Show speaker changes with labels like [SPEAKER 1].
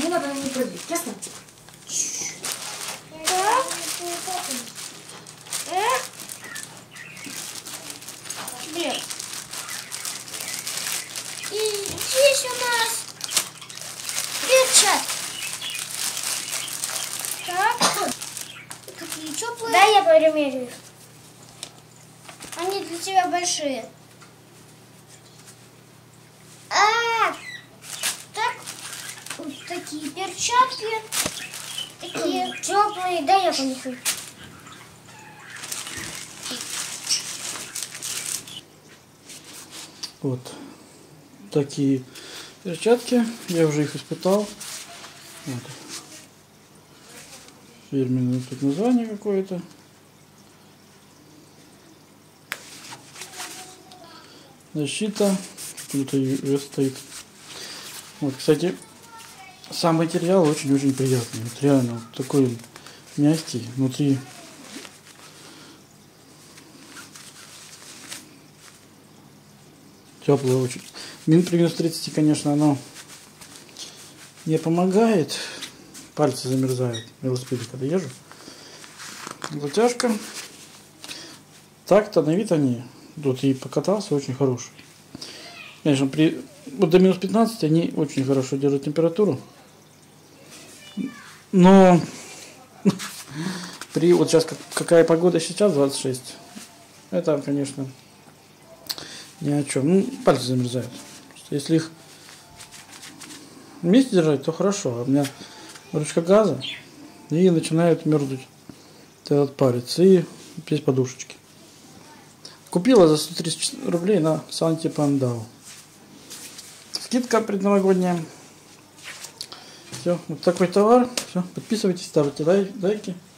[SPEAKER 1] не надо на нее прыгать, ясно?
[SPEAKER 2] Блин. И здесь у нас перчатки. Так. Какие теплые. Да, я примерю их. Они для тебя большие. Так. Вот такие перчатки. Такие теплые. Да, я понюхаю.
[SPEAKER 3] Вот такие перчатки, я уже их испытал. Вот. Фирменное тут название какое-то. Защита, тут уже стоит. Вот, кстати, сам материал очень-очень приятный. Вот реально вот такой мягкий внутри. Теплый очень. При минус 30, конечно, оно не помогает. Пальцы замерзают на велосипеде, когда езжу. Затяжка. Так-то на вид они, тут и покатался, очень хороший. Конечно, вот до минус 15 они очень хорошо держат температуру. Но вот сейчас какая погода сейчас, 26. Это, конечно, ни о чем. Ну, пальцы замерзают. Если их вместе держать, то хорошо. А у меня ручка газа, и начинают мерзнуть этот палец. И без подушечки. Купила за 130 рублей на Санте Пандау. Скидка предновогодняя. Все, вот такой товар. Все, подписывайтесь, ставьте лайки.